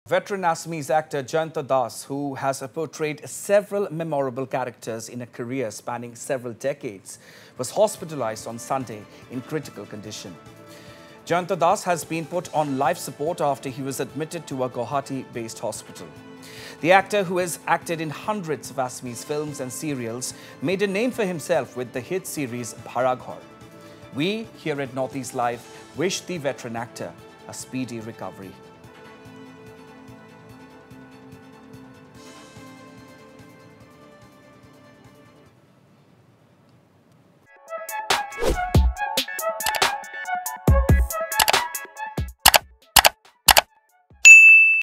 Veteran Assamese actor Jayanta Das, who has portrayed several memorable characters in a career spanning several decades, was hospitalized on Sunday in critical condition. Jayanta Das has been put on life support after he was admitted to a Guwahati-based hospital. The actor, who has acted in hundreds of Assamese films and serials, made a name for himself with the hit series 𝗝𝗆𝗥𝗧𝗏. We here at Northeast Live wish the veteran actor a speedy recovery.